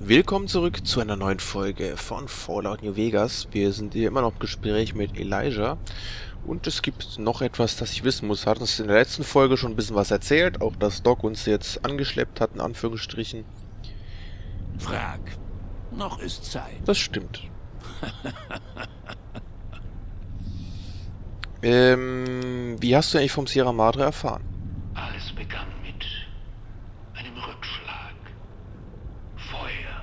Willkommen zurück zu einer neuen Folge von Fallout New Vegas. Wir sind hier immer noch im Gespräch mit Elijah und es gibt noch etwas, das ich wissen muss. Hat uns in der letzten Folge schon ein bisschen was erzählt, auch dass Doc uns jetzt angeschleppt hat, in Anführungsstrichen. Frag. Noch ist Zeit. Das stimmt. Wie hast du eigentlich vom Sierra Madre erfahren? Alles begann mit einem Rückschlag. Feuer,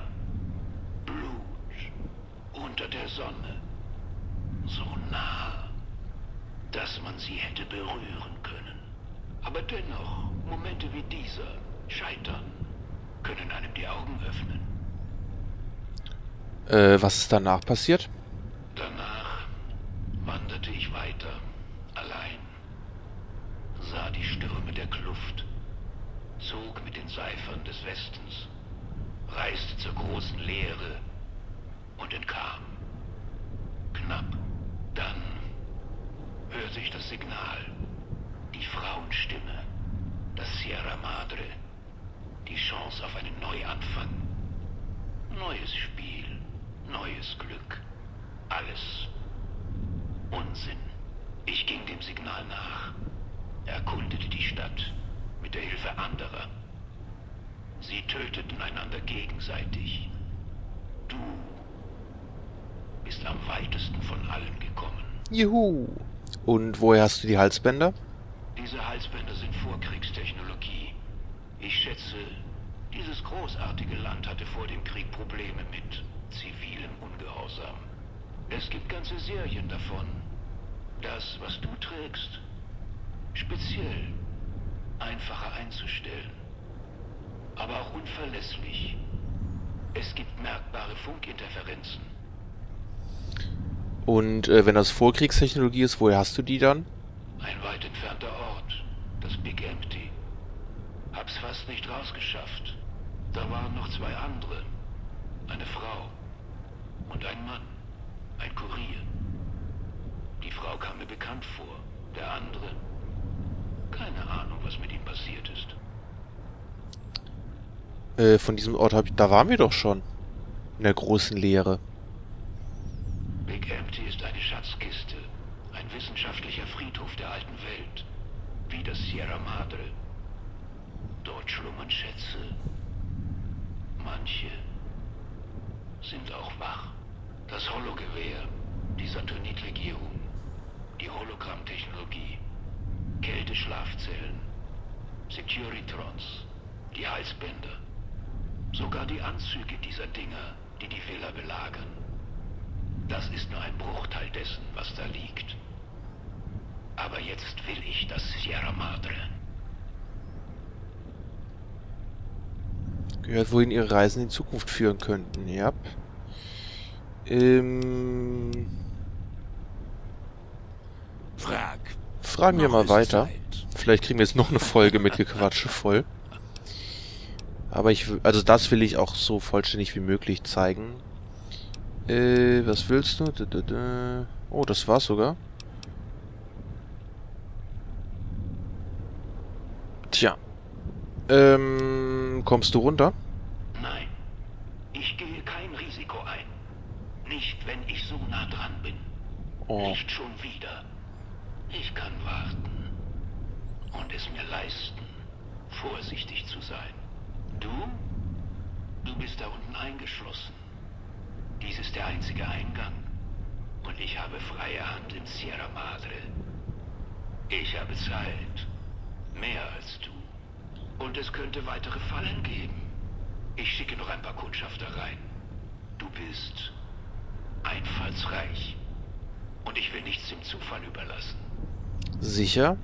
Blut, unter der Sonne. So nah, dass man sie hätte berühren können. Aber dennoch, Momente wie dieser, Scheitern, können einem die Augen öffnen. Was ist danach passiert? Danach wanderte ich weiter, allein, sah die Stürme der Kluft, zog mit den Seifern des Westens, reiste zur großen Leere und entkam. Knapp. Dann hörte ich das Signal, die Frauenstimme, das Sierra Madre, die Chance auf einen Neuanfang. Neues Spiel, neues Glück, alles Unsinn. Ich ging dem Signal nach, erkundete die Stadt mit der Hilfe anderer. Sie töteten einander gegenseitig. Du bist am weitesten von allen gekommen. Juhu! Und woher hast du die Halsbänder? Diese Halsbänder sind Vorkriegstechnologie. Ich schätze, dieses großartige Land hatte vor dem Krieg Probleme mit zivilem Ungehorsam. Es gibt ganze Serien davon. Das, was du trägst, speziell, einfacher einzustellen, aber auch unverlässlich. Es gibt merkbare Funkinterferenzen. Und wenn das Vorkriegstechnologie ist, woher hast du die dann? Ein weit entfernter Ort, das Big Empty. Hab's fast nicht rausgeschafft. Da waren noch zwei andere. Eine Frau und ein Mann, ein Kurier. Die Frau kam mir bekannt vor, der andere, keine Ahnung, was mit ihm passiert ist. Von diesem Ort da waren wir doch schon. In der großen Leere. Big Empty ist eine Schatzkiste, ein wissenschaftlicher Friedhof der alten Welt, wie das Sierra Madre. Dort schlummern Schätze. Manche sind auch wach. Das Hologewehr, die Saturnit-Legierung, die Hologrammtechnologie, Kälteschlafzellen, Securitrons, die Halsbänder, sogar die Anzüge dieser Dinger, die die Villa belagern. Das ist nur ein Bruchteil dessen, was da liegt. Aber jetzt will ich das Sierra Madre. Gehört, wohin ihre Reisen in Zukunft führen könnten, ja. Fragen wir mal weiter. Vielleicht kriegen wir jetzt noch eine Folge mit Gequatsche voll. Aber also das will ich auch so vollständig wie möglich zeigen. Was willst du? Oh, das war's sogar. Tja. Kommst du runter? Nein, ich gehe kein Risiko ein. Nicht, wenn ich so nah dran bin. Oh. Nicht schon wieder. Ich kann warten und es mir leisten, vorsichtig zu sein. Du bist da unten eingeschlossen. Dies ist der einzige Eingang. Und ich habe freie Hand im Sierra Madre. Ich habe Zeit. Mehr als du. Und es könnte weitere Fallen geben. Ich schicke noch ein paar Kundschafter rein. Du bist einfallsreich. Und ich will nichts dem Zufall überlassen. Sicher?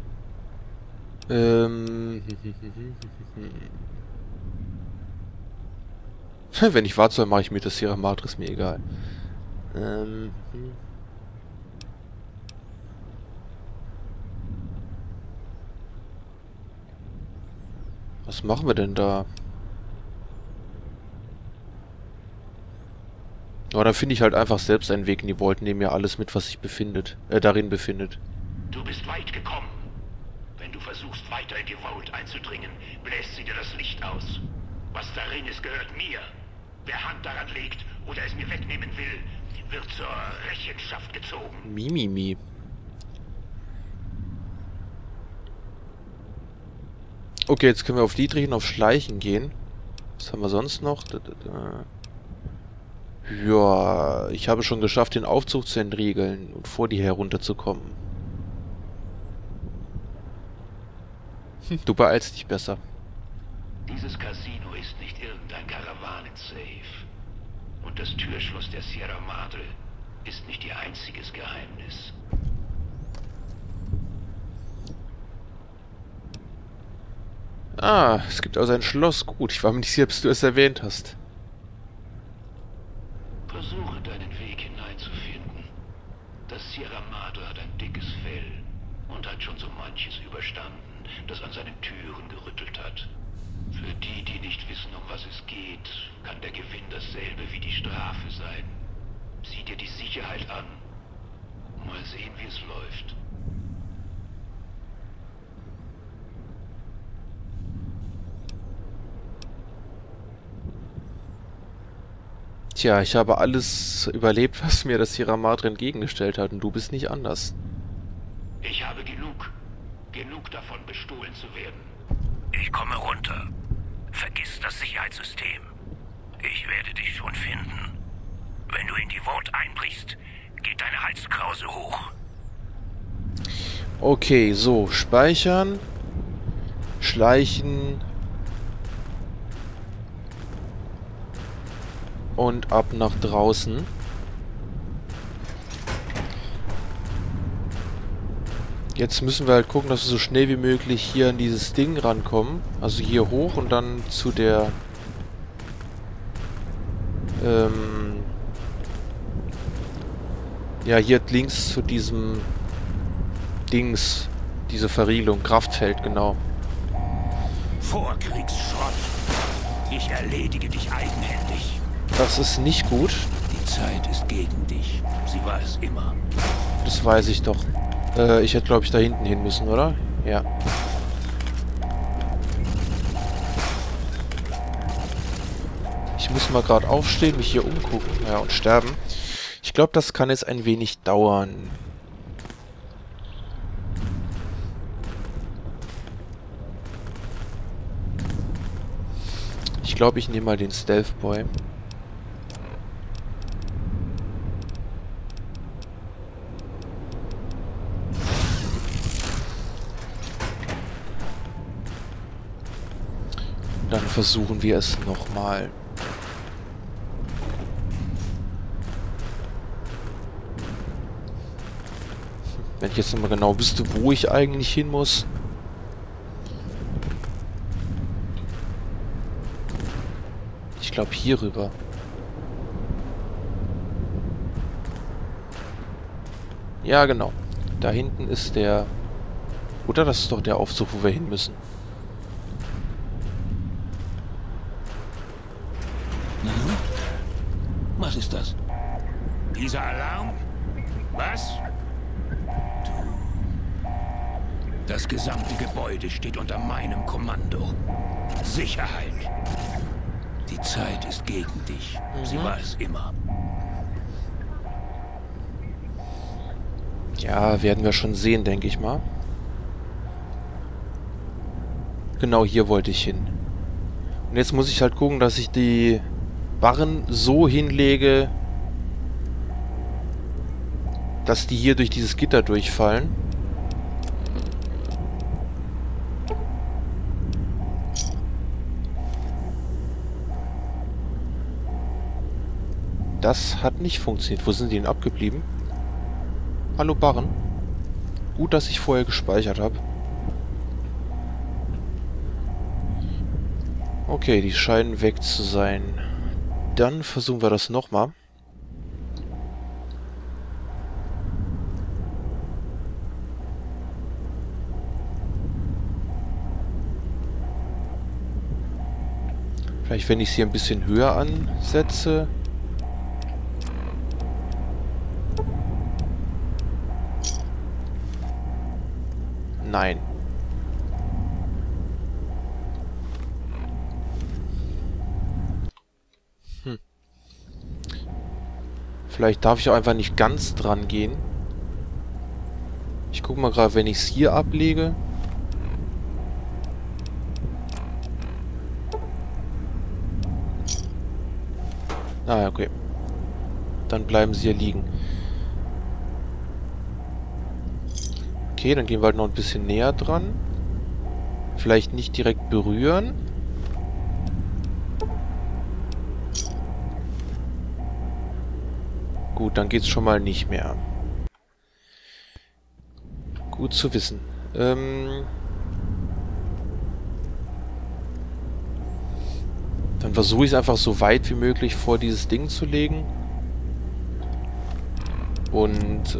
Wenn ich wahr soll, mache ich mir das Sierra Madre, ist mir egal. Was machen wir denn da? Aber dann finde ich halt einfach selbst einen Weg in die Vault, nehmen ja alles mit, was sich darin befindet. Du bist weit gekommen. Wenn du versuchst, weiter in die Vault einzudringen, bläst sie dir das Licht aus. Was darin ist, gehört mir. Wer Hand daran legt oder es mir wegnehmen will, wird zur Rechenschaft gezogen. Mimimi. Okay, jetzt können wir auf die drehen, auf Schleichen gehen. Was haben wir sonst noch? Ja, ich habe schon geschafft, den Aufzug zu entriegeln und vor dir herunterzukommen. Du beeilst dich besser. Dieses Casino ist nicht irgendein Karawanen-Safe. Und das Türschloss der Sierra Madre ist nicht ihr einziges Geheimnis. Ah, es gibt also ein Schloss. Gut, ich war mir nicht sicher, ob du es erwähnt hast. Versuche deinen Weg hineinzufinden. Das Sierra Madre hat ein dickes Fell und hat schon so manches überstanden, das an seinen Türen gerüttelt hat. Für die, die nicht wissen, um was es geht, kann der Gewinn dasselbe wie die Strafe sein. Sieh dir die Sicherheit an. Mal sehen, wie es läuft. Tja, ich habe alles überlebt, was mir das Sierra Madre entgegengestellt hat, und du bist nicht anders. Ich habe genug. Genug davon, bestohlen zu werden. Ich komme runter. Vergiss das Sicherheitssystem. Ich werde dich schon finden. Wenn du in die Vault einbrichst, geht deine Halskrause hoch. Okay, so, speichern, schleichen und ab nach draußen. Jetzt müssen wir halt gucken, dass wir so schnell wie möglich hier an dieses Ding rankommen. Also hier hoch und dann zu der ja, hier links zu diesem Dings, diese Verriegelung, Kraftfeld, genau. Vorkriegsschrott. Ich erledige dich eigenhändig. Das ist nicht gut. Die Zeit ist gegen dich. Sie war es immer. Das weiß ich doch. Ich hätte, glaube ich, da hinten hin müssen, oder? Ja. Ich muss mal gerade aufstehen, mich hier umgucken. Ja, und sterben. Ich glaube, das kann jetzt ein wenig dauern. Ich glaube, ich nehme mal den Stealth Boy. Dann versuchen wir es nochmal. Wenn ich jetzt nochmal genau wüsste, wo ich eigentlich hin muss. Ich glaube hier rüber. Ja, genau. Da hinten ist der... Oder das ist doch der Aufzug, wo wir hin müssen. Was ist das? Dieser Alarm? Was? Das gesamte Gebäude steht unter meinem Kommando. Sicherheit. Die Zeit ist gegen dich. Sie war es immer. Ja, werden wir schon sehen, denke ich mal. Genau, hier wollte ich hin. Und jetzt muss ich halt gucken, dass ich die Barren so hinlege, dass die hier durch dieses Gitter durchfallen. Das hat nicht funktioniert. Wo sind die denn abgeblieben? Hallo Barren. Gut, dass ich vorher gespeichert habe. Okay, die scheinen weg zu sein. Dann versuchen wir das nochmal. Vielleicht, wenn ich sie ein bisschen höher ansetze. Nein. Hm. Vielleicht darf ich auch einfach nicht ganz dran gehen. Ich gucke mal gerade, wenn ich es hier ablege. Ah, okay. Dann bleiben sie hier liegen. Okay, dann gehen wir halt noch ein bisschen näher dran. Vielleicht nicht direkt berühren. Gut, dann geht's schon mal nicht mehr. Gut zu wissen. Dann versuche ich es einfach so weit wie möglich vor dieses Ding zu legen. Und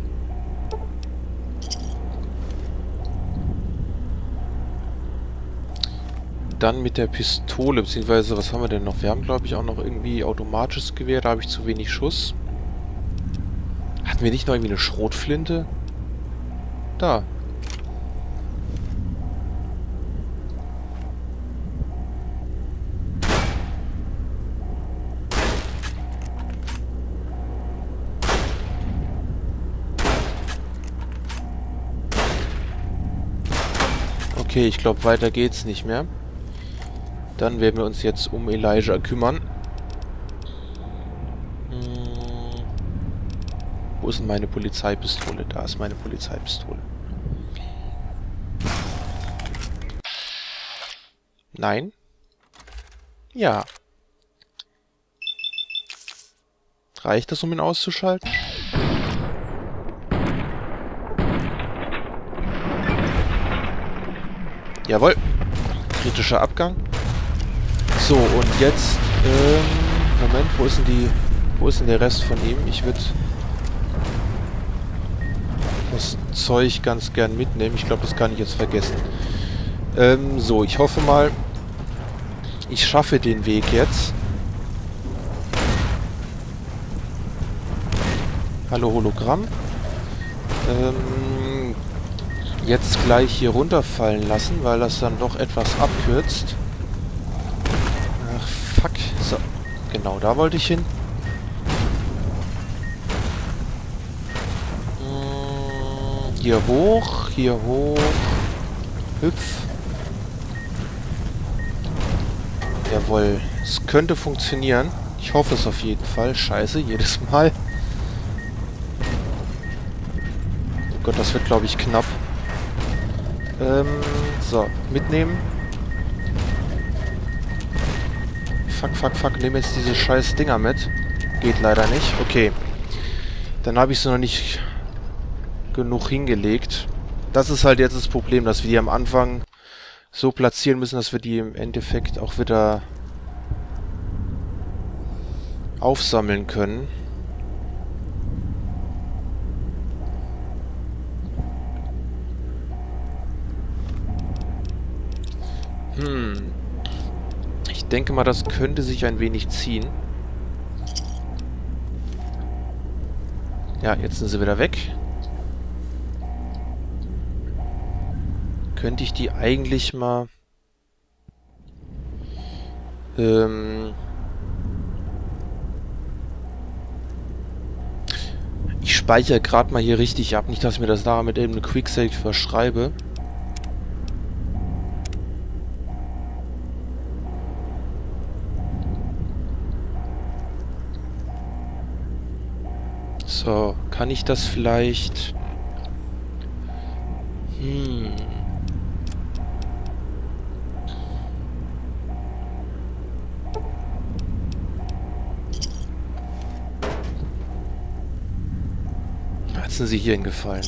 dann mit der Pistole, beziehungsweise, was haben wir denn noch? Wir haben, glaube ich, auch noch irgendwie automatisches Gewehr, da habe ich zu wenig Schuss. Hatten wir nicht noch irgendwie eine Schrotflinte? Da. Okay, ich glaube, weiter geht's nicht mehr. Dann werden wir uns jetzt um Elijah kümmern. Wo ist denn meine Polizeipistole? Da ist meine Polizeipistole. Nein? Ja. Reicht das, um ihn auszuschalten? Jawohl. Kritischer Abgang. So, und jetzt, Moment, wo ist denn der Rest von ihm? Ich würde das Zeug ganz gern mitnehmen. Ich glaube, das kann ich jetzt vergessen. So, ich hoffe mal, ich schaffe den Weg jetzt. Hallo, Hologramm. Jetzt gleich hier runterfallen lassen, weil das dann doch etwas abkürzt. Ach, fuck. So, genau, da wollte ich hin. Hier hoch, hüpf. Jawohl, es könnte funktionieren. Ich hoffe es auf jeden Fall. Scheiße, jedes Mal. Oh Gott, das wird, glaube ich, knapp. So, mitnehmen. Fuck, nehme jetzt diese scheiß Dinger mit. Geht leider nicht. Okay. Dann habe ich sie noch nicht genug hingelegt. Das ist halt jetzt das Problem, dass wir die am Anfang so platzieren müssen, dass wir die im Endeffekt auch wieder aufsammeln können. Ich denke mal, das könnte sich ein wenig ziehen. Ja, jetzt sind sie wieder weg. Könnte ich die eigentlich mal... Ich speichere gerade mal hier richtig ab. Nicht, dass ich mir das nachher mit eben eine Quicksave verschreibe. So, kann ich das vielleicht... Jetzt sind sie hier hingefallen.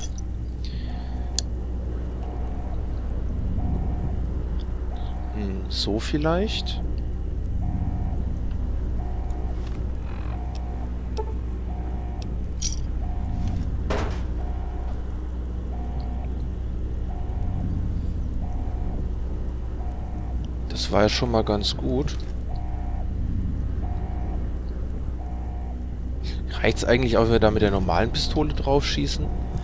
So vielleicht? Das war ja schon mal ganz gut. Reicht's eigentlich auch, wenn wir da mit der normalen Pistole drauf schießen?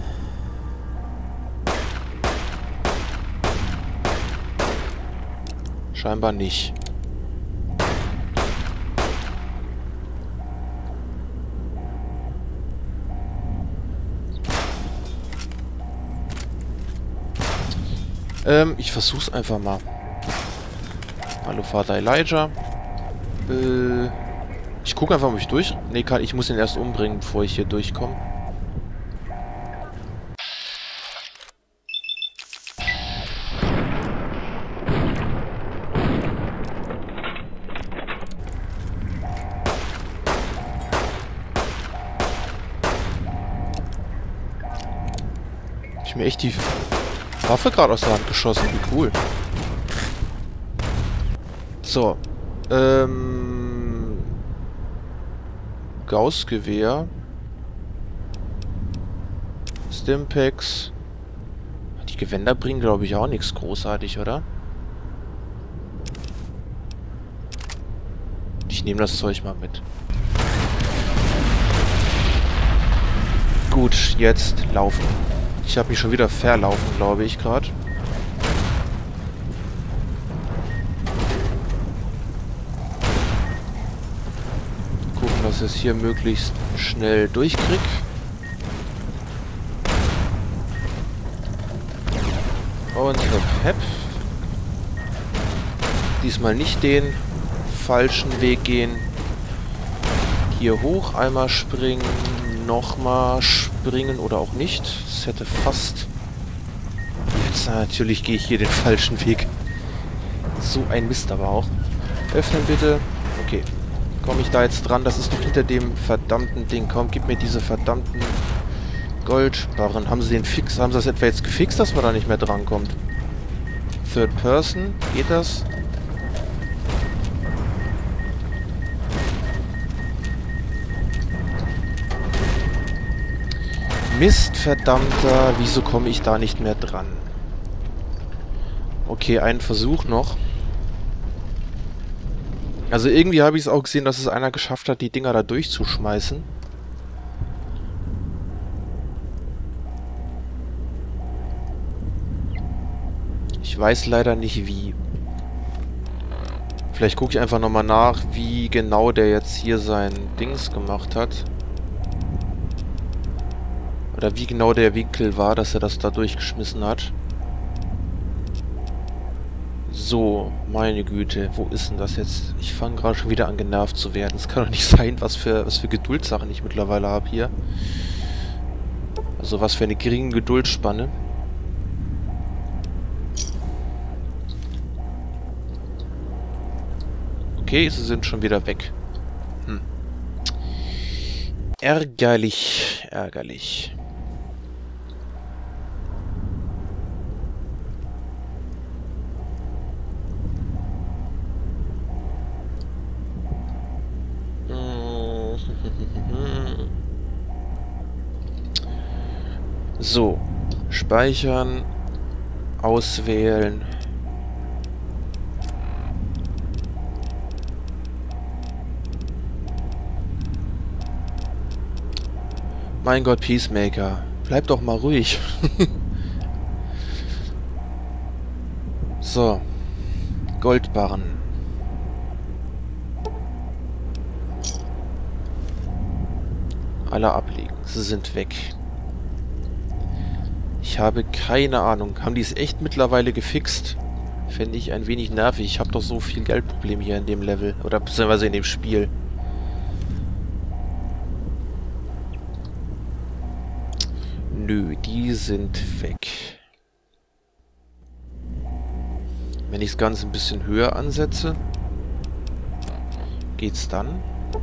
Scheinbar nicht. Ich versuch's einfach mal. Hallo Vater Elijah. Ich gucke einfach, ob ich durch... Nee, ich muss ihn erst umbringen, bevor ich hier durchkomme. Ich mir echt die Waffe gerade aus der Hand geschossen. Wie cool. So. Gauss-Gewehr. Stimpaks. Die Gewänder bringen, glaube ich, auch nichts großartig, oder? Ich nehme das Zeug mal mit. Gut, jetzt laufen. Ich habe mich schon wieder verlaufen, glaube ich, gerade. Gucken, dass ich es hier möglichst schnell durchkrieg. Und hep. Diesmal nicht den falschen Weg gehen. Hier hoch, einmal springen, nochmal springen oder auch nicht. Das hätte fast... Jetzt natürlich gehe ich hier den falschen Weg. So ein Mist aber auch. Öffnen bitte. Okay. Komme ich da jetzt dran? Das ist doch hinter dem verdammten Ding. Komm, gib mir diese verdammten Goldbarren. Haben sie den fix? Haben sie das etwa jetzt gefixt, dass man da nicht mehr drankommt? Third Person? Geht das? Mist, verdammter. Wieso komme ich da nicht mehr dran? Okay, einen Versuch noch. Also irgendwie habe ich es auch gesehen, dass es einer geschafft hat, die Dinger da durchzuschmeißen. Ich weiß leider nicht wie. Vielleicht gucke ich einfach nochmal nach, wie genau der jetzt hier sein Dings gemacht hat. Oder wie genau der Winkel war, dass er das da durchgeschmissen hat. So, meine Güte, wo ist denn das jetzt? Ich fange gerade schon wieder an, genervt zu werden. Es kann doch nicht sein, was für Geduldssachen ich mittlerweile habe hier. Also was für eine geringe Geduldsspanne. Okay, sie sind schon wieder weg. Ärgerlich, ärgerlich. So, speichern, auswählen. Mein Gott, Peacemaker, bleib doch mal ruhig. So, Goldbarren. Alle ablegen, sie sind weg. Ich habe keine Ahnung. Haben die es echt mittlerweile gefixt? Fände ich ein wenig nervig. Ich habe doch so viel Geldproblem hier in dem Level. Oder beziehungsweise in dem Spiel. Nö, die sind weg. Wenn ich das Ganze ein bisschen höher ansetze, geht's dann?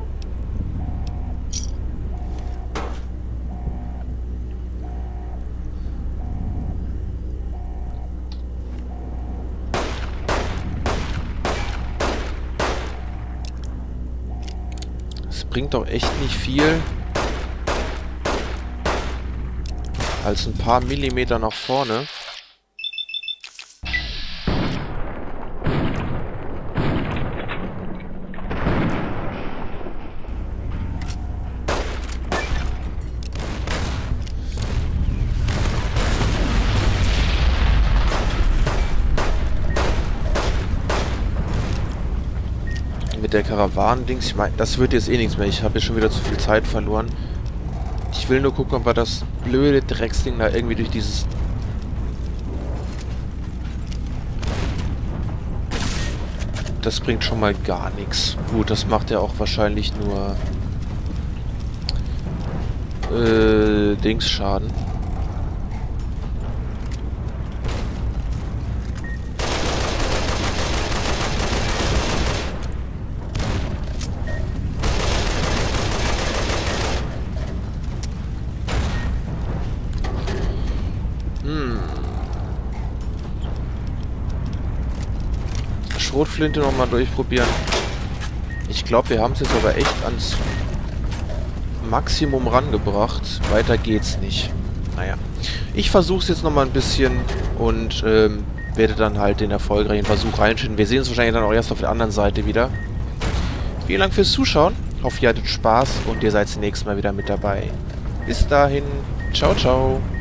Bringt doch echt nicht viel, als ein paar Millimeter nach vorne. Mit der Karawanen-Dings, ich meine, das wird jetzt eh nichts mehr. Ich habe jetzt schon wieder zu viel Zeit verloren. Ich will nur gucken, ob wir das blöde Drecksding da irgendwie durch dieses Das bringt schon mal gar nichts. Gut, das macht ja auch wahrscheinlich nur Dingsschaden. Schrotflinte nochmal durchprobieren. Ich glaube, wir haben es jetzt aber echt ans Maximum rangebracht. Weiter geht's nicht. Naja. Ich versuche es jetzt nochmal ein bisschen und werde dann halt den erfolgreichen Versuch reinschieben. Wir sehen uns wahrscheinlich dann auch erst auf der anderen Seite wieder. Vielen Dank fürs Zuschauen. Ich hoffe, ihr hattet Spaß und ihr seid das nächste Mal wieder mit dabei. Bis dahin. Ciao, ciao.